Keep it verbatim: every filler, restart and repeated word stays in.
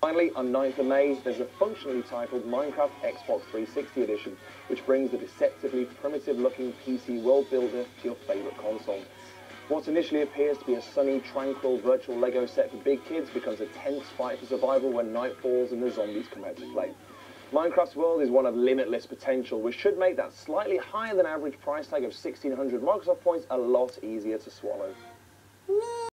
Finally, on ninth of May, there's a functionally titled Minecraft Xbox three sixty Edition, which brings the deceptively primitive-looking P C world builder to your favourite console. What initially appears to be a sunny, tranquil virtual Lego set for big kids becomes a tense fight for survival when night falls and the zombies come out to play. Minecraft's world is one of limitless potential, which should make that slightly higher than average price tag of sixteen hundred Microsoft points a lot easier to swallow.